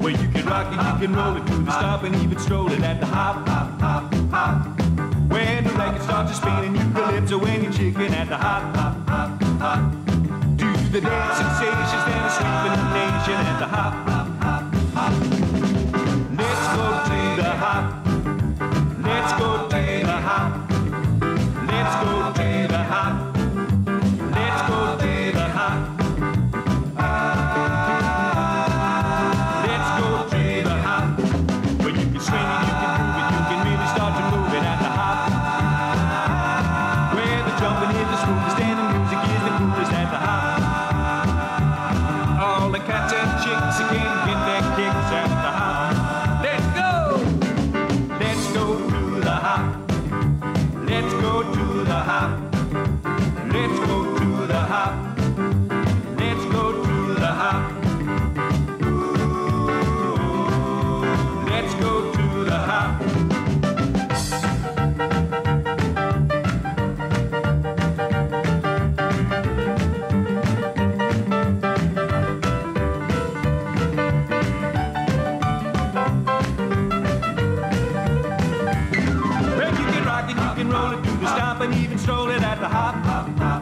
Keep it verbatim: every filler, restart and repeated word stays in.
Well, you can rock it, you can roll it, do the stop and even stroll it at the hop, hop, hop, hop. When the record starts to spin and you calypso and your chicken at the hop, hop, hop, hop. Do the dance sensations, then the sleeping nation at the hop, hop, hop, hop. Let's go to the hop. Let's go to the hop. Let's go to the hop. Let's go to the hop. Let's go to the hop. Well, you can swing it, you can move it, you can really start to move it at the hop. Where the jumping is the smoothest and the music is the coolest at the hop. All the cats and chicks again get their kicks at the hop. Let's go! Let's go to the hop. Let's go to the hop. Let's go to the hop. Let's go to the hop. Let's go to the hop. Well, you can rock it, you can roll it, do the stomp and even stroll it at the hop, hop, hop.